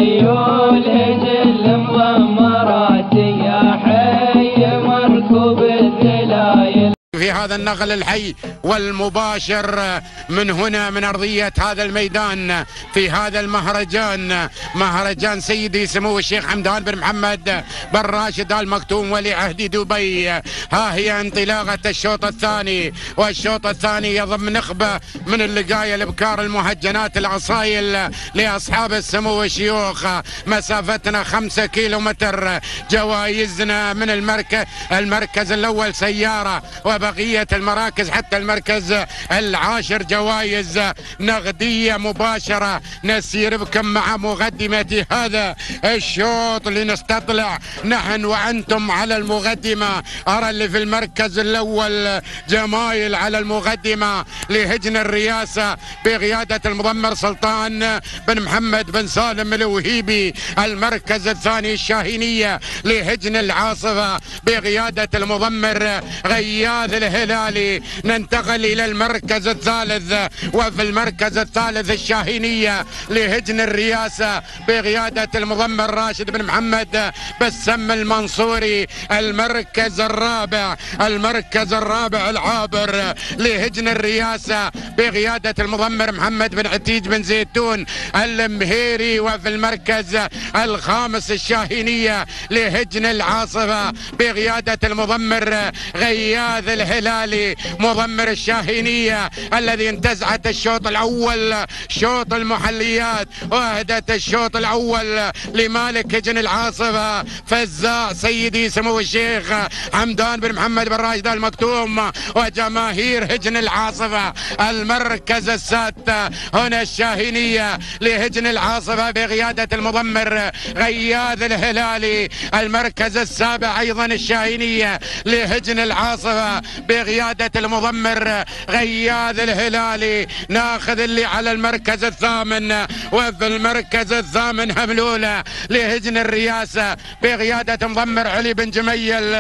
خيول هجل مضمرات يا حي مركوب الذلايل. في هذا النقل الحي والمباشر من هنا من أرضية هذا الميدان في هذا المهرجان، مهرجان سيدي سمو الشيخ حمدان بن محمد بن راشد آل مكتوم ولي عهد دبي. ها هي انطلاقة الشوط الثاني، والشوط الثاني يضم نخبة من اللقاية الابكار المهجنات الأصايل لأصحاب السمو الشيوخ. مسافتنا 5 كيلومتر. جوائزنا من المركز الأول سيارة، وبقية المراكز حتى المركز العاشر جوائز نقدية مباشرة. نسير بكم مع مقدمة هذا الشوط لنستطلع نحن وأنتم على المقدمة. أرى اللي في المركز الأول جمايل على المقدمة لهجن الرئاسة بقيادة المضمر سلطان بن محمد بن سالم الوهيبي. المركز الثاني الشاهينية لهجن العاصفة بقيادة المضمر غياث الهلالي. ننتقل إلى المركز الثالث، وفي المركز الثالث الشاهينية لهجن الرئاسة بقيادة المضمر راشد بن محمد بسم المنصوري. المركز الرابع العابر لهجن الرئاسة بقيادة المضمر محمد بن عتيج بن زيتون المهيري. وفي المركز الخامس الشاهينية لهجن العاصفة بقيادة المضمر غياث الهلالي مضمر الشاهينية الذي انتزعت الشوط الأول شوط المحليات، وأهدت الشوط الأول لمالك هجن العاصفة فزاع سيدي سمو الشيخ حمدان بن محمد بن راشد آل مكتوم وجماهير هجن العاصفة. المركز السادس هنا الشاهينية لهجن العاصفة بقيادة المضمر غياث الهلالي. المركز السابع أيضا الشاهينية لهجن العاصفة بقيادة المضمر غياث الهلالي. ناخذ اللي على المركز الثامن، وفي المركز الثامن هملولة لهجن الرئاسة بقيادة مضمر علي بن جميل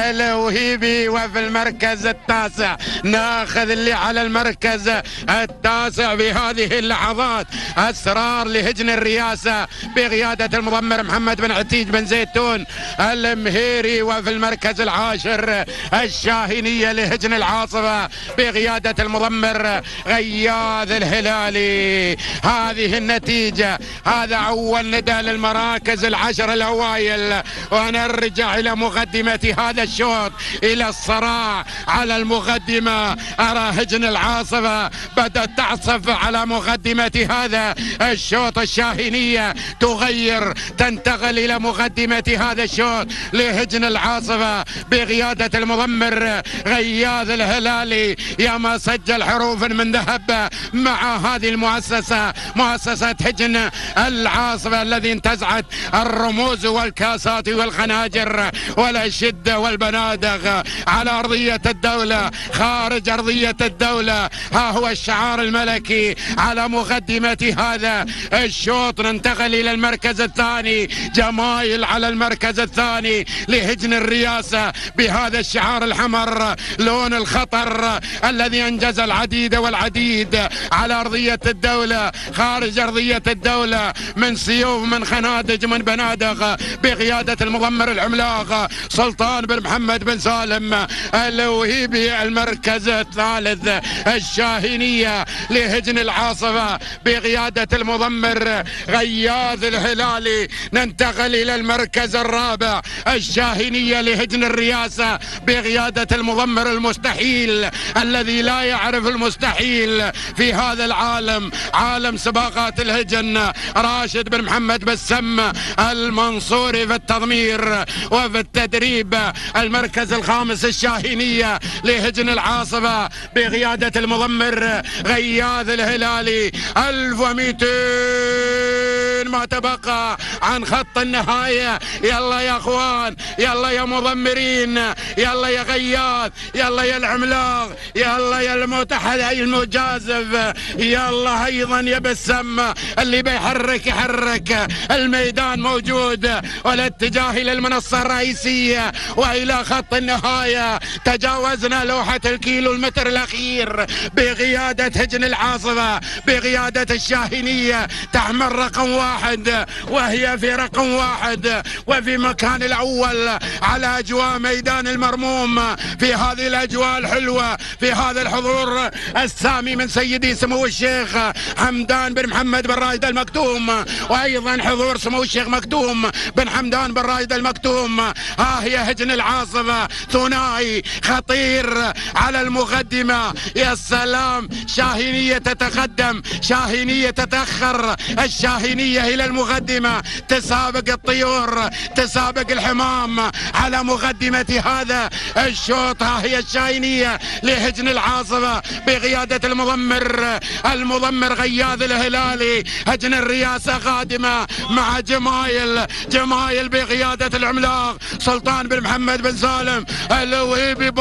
الوهيبي. وفي المركز التاسع ناخذ اللي على المركز التاسع بهذه اللحظات أسرار لهجن الرئاسة بقيادة المضمر محمد بن عتيج بن زيتون المهيري. وفي المركز العاشر الشاهينية لهجن العاصفة بقيادة المضمر غياث الهلالي. هذه النتيجة، هذا أول ندى للمراكز العشر الأوائل. ونرجع إلى مقدمة هذا الشوط، إلى الصراع على المقدمة. أرى هجن العاصفة بدأت تعصف على مقدمة هذا الشوط. الشاهينية تغير، تنتقل إلى مقدمة هذا الشوط لهجن العاصفة بقيادة المضمر غياث الهلالي. يا ما سجل حروف من ذهب مع هذه المؤسسة، مؤسسة هجن العاصفة الذي انتزعت الرموز والكاسات والخناجر والأشدة والبنادق على أرضية الدولة خارج أرضية الدولة. ها هو الشعار الملكي على مقدمة هذا الشوط. ننتقل إلى المركز الثاني، جمايل على المركز الثاني لهجن الرئاسة بهذا الشعار الحمر لون الخطر الذي أنجز العديد والعديد على أرضية الدولة خارج أرضية الدولة من سيوف من خنادق من بنادق بقيادة المضمر العملاق سلطان بن محمد بن سالم الوهيبي. المركز الثالث الشاهينية لهجن العاصفة بقيادة المضمر غياث الهلالي. ننتقل إلى المركز الرابع الشاهينية لهجن الرئاسة بقيادة المضمر المستحيل الذي لا يعرف المستحيل في هذا العالم، عالم سباقات الهجن، راشد بن محمد بسم المنصوري في التضمير وفي التدريب. المركز الخامس الشاهينية لهجن العاصفة بقيادة المضمر غياث الهلالي. 1200 ما تبقى عن خط النهاية. يلا يا اخوان، يلا يا مضمرين، يلا يا غياث، يلا يا العملاق، يلا يا المتحد المجازف، يلا ايضا يا بسام اللي بيحرك يحرك. الميدان موجود والاتجاه الى المنصة الرئيسية والى خط النهاية. تجاوزنا لوحة الكيلو المتر الاخير بقيادة هجن العاصفة، بقيادة الشاهينية، تحمل رقم 1 وهي في رقم 1 وفي مكان الاول على اجواء ميدان المرموم، في هذه الاجواء الحلوة، في هذا الحضور السامي من سيدي سمو الشيخ حمدان بن محمد بن راشد المكتوم، وايضا حضور سمو الشيخ مكتوم بن حمدان بن راشد المكتوم. ها هي هجن العاصفة، ثنائي خطير على المقدمة. يا سلام، شاهينية تتقدم، شاهينية تتأخر، الشاهينية إلى المقدمة، تسابق الطيور، تسابق الحمام على مقدمة هذا الشوط. ها هي الشاهينية لهجن العاصفة بقيادة المضمر غياث الهلالي. هجن الرياسة قادمة مع جمايل بقيادة العملاق سلطان بن محمد بن سالم الوهيبي.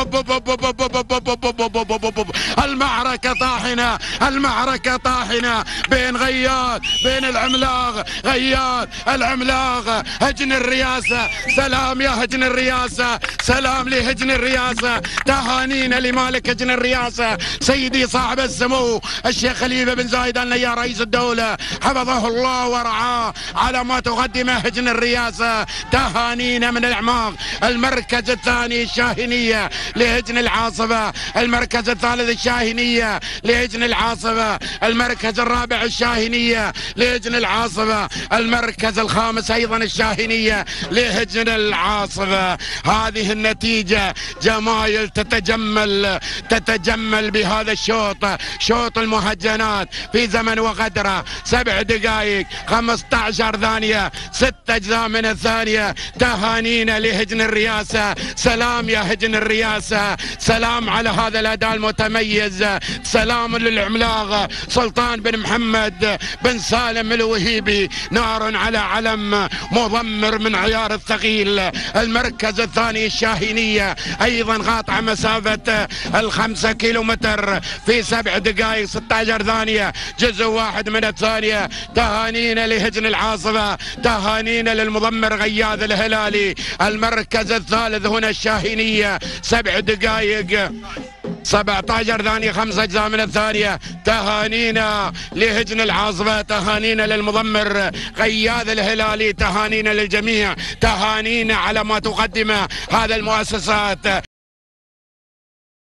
المعركة طاحنة، المعركة طاحنة بين غياث، بين العملاق، غياث العملاق، هجن الرياسة. سلام يا هجن الرياسة، سلام لهجن الرياسة، تهانينا لمالك هجن الرياسة سيدي صاحب السمو الشيخ خليفة بن زايد آل نهيان رئيس الدولة حفظه الله ورعاه على ما تقدمه هجن الرياسة. تهانينا من الأعماق. المركز الثاني الشاهينية لهجن العاصفة، المركز الثالث الشاهينية لهجن العاصفة، المركز الرابع الشاهينية لهجن العاصفة، المركز الخامس أيضا الشاهينية لهجن العاصفة. هذه النتيجة جمايل تتجمل بهذا الشوط، شوط المهجنات في زمن وقدره 7 دقائق 15 ثانية 6 أجزاء من الثانية. تهانينا لهجن الرياسة. سلام يا هجن الرياسة، سلام على هذا الأداء المتميز، سلام للعملاق سلطان بن محمد بن سالم الوهيبي، نار على علم، مضمر من عيار الثقيل. المركز الثاني الشاهينية أيضا قاطع مسافة 5 كيلومتر في 7 دقائق 16 ثانية جزء واحد من الثانية. تهانينا لهجن العاصفة، تهانينا للمضمر غياث الهلالي. المركز الثالث هنا الشاهينية 7 دقائق 17 ثانية 5 أجزاء من الثانية. تهانينا لهجن العاصفة، تهانينا للمضمر غياث الهلالي، تهانينا للجميع، تهانينا على ما تقدمه هذا المؤسسات